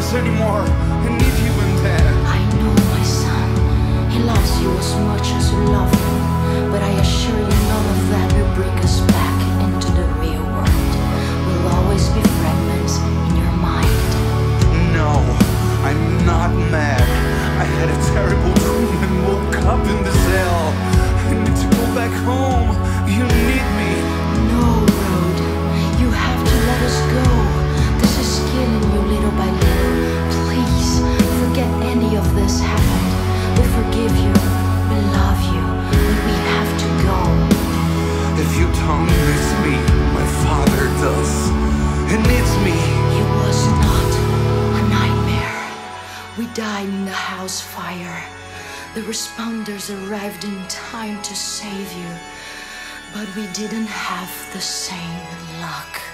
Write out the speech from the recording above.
this anymore. I need you in bed. I know, my son. He loves you as much as you love him. But I assure you none of that will bring us back into the real world. We'll always be fragments in your mind. No, I'm not mad. I had a terrible dream and woke up in the cell. I need to go back home. You need me. No, Rhode. You have to let us go. This is killing you little by little. Please, forget any of this happened. We forgive you. We love you. But we have to go. If you don't miss me, my father does. He needs me. It was not a nightmare. We died in the house fire. The responders arrived in time to save you. But we didn't have the same luck.